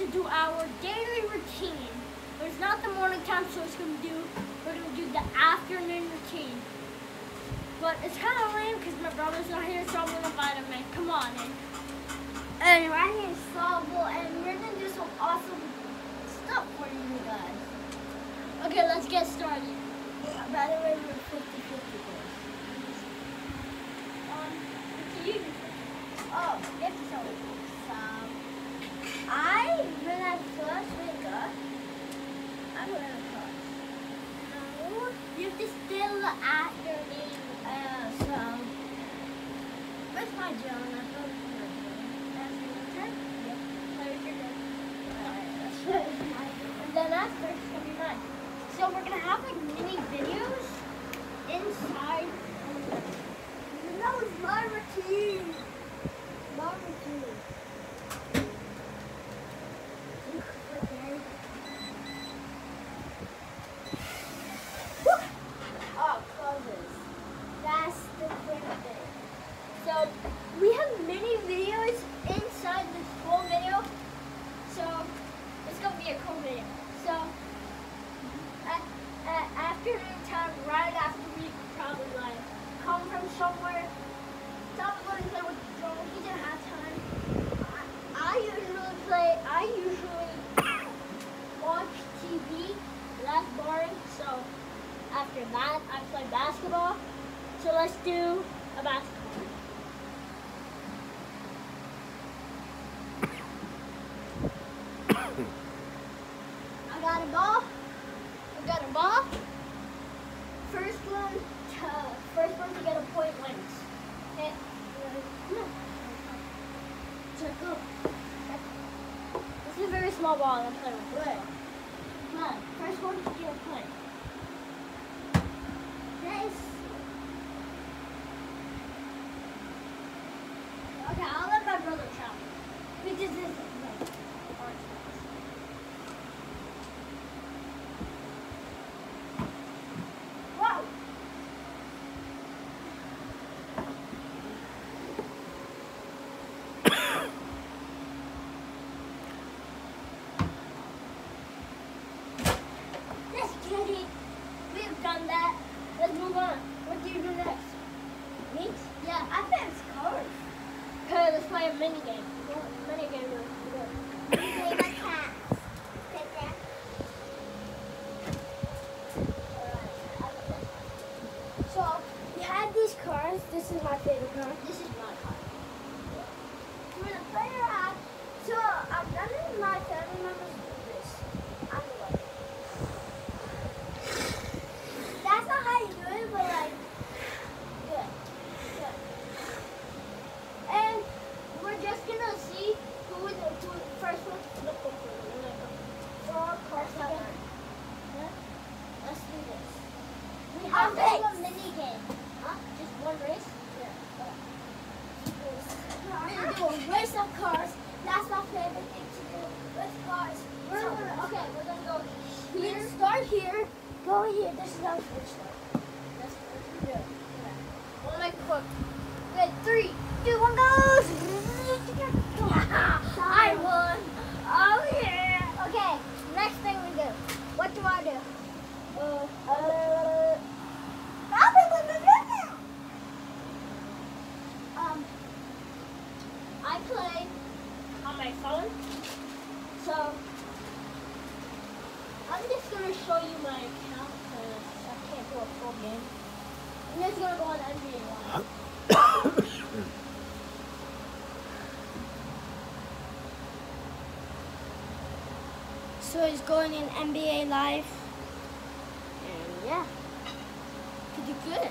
to do our daily routine. But it's not the morning time, so we're gonna do the afternoon routine. But it's kind of lame because my brother's not here, so I'm gonna invite him in. Come on in. And my name is Slavo, and we're gonna do some awesome stuff for you guys. Okay, let's get started. By the way, we're 50-50 boys. It's you. Oh, you have to tell me. When I first wake up, I'm going to first. No, you have to still the afternoon. So, where's my John? I thought it was my John. That's your turn? Yep. There's your turn. Alright, and then after, it's going to be mine. So, we're going to have like mini videos inside. And that was my routine. My routine. So we have many videos inside this whole video. So it's gonna be a cool video. So at afternoon time, right after we probably like come from somewhere, stop going to play with the drone. He didn't have time. I usually watch TV. That's boring. So after that, I play basketball. So let's do a basketball. I got a ball. First one to get a point wins. Okay. So go. This is a very small ball I'm playing with. Right. Come on. First one to get a point. Nice. Okay, I'll let my brother travel. Because this is like orange. Wow. Just kidding. We've done that. Let's move on. What do you do next? Me? Yeah, I think it's cars. Okay, let's play a mini game. Mini game. Play my cats. Take that. Alright. So we have these cars. This is my favorite car. This is my car. We're gonna play around. So none of my family members do this. I'm the one. That's not how you do it, but like good. And we're just gonna see who is the first one to look over. Four cars together. Yeah? Let's do this. We have to do a mini game. Huh? Just one race? Yeah. We're gonna do a race of cars. That's my favorite thing to do with cars. We're gonna go here. Start here. Go here. This is our first start. That's what we're gonna do. We'll make it quick. Good. 3, 2, 1, goes! I won! Oh yeah! Okay, next thing we do. What do I do? I play on my phone. So I'm just gonna show you my account because I can't do a full game. I'm just gonna go on NBA Live. So he's going in NBA Live. And yeah, pretty good.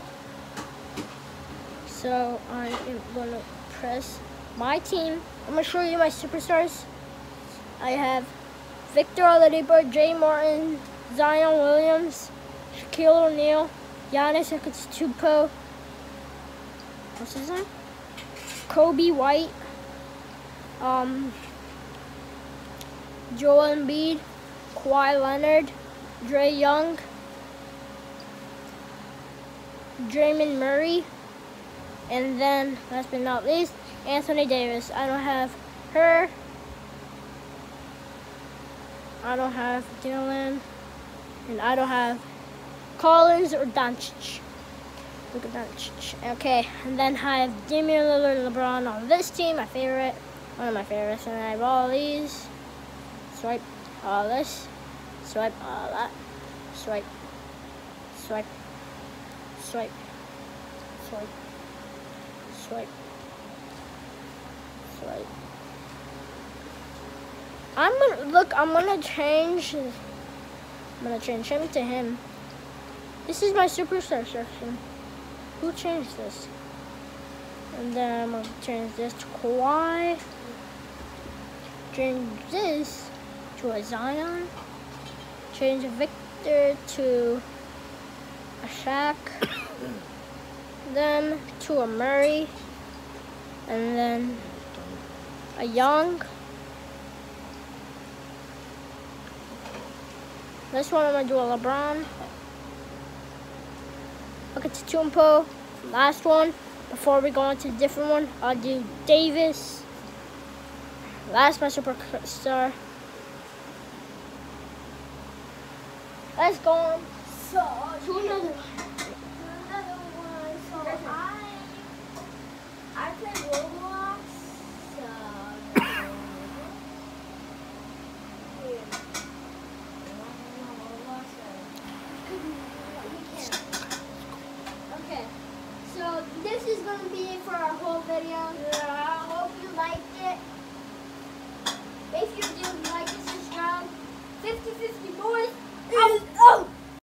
So I am gonna press my team. I'm gonna show you my superstars. I have Victor Oladipo, Jay Martin, Zion Williams, Shaquille O'Neal, Giannis Antetokounmpo. What's his name? Kobe White. Joel Embiid, Kawhi Leonard, Dre Young, Draymond Murray, and then, last but not least, Anthony Davis. I don't have her, I don't have Dylan, and I don't have Collins or Doncic. Look at Doncic. Okay, and then I have Damian Lillard, LeBron on this team, my favorite, one of my favorites. And I have all these. Swipe all this. Swipe all that. Swipe. Swipe. Swipe. Swipe. Swipe. Swipe. I'm gonna change him to him. This is my superstar section. Who changed this? And then I'm gonna change this to Kawhi. Change this to a Zion. Change Victor to a Shaq. Then to a Murray. And then a Young. This one I'm gonna do a LeBron. Look at Tatumbo. Last one. Before we go on to a different one, I'll do Davis. Last my superstar. Let's go on to another one.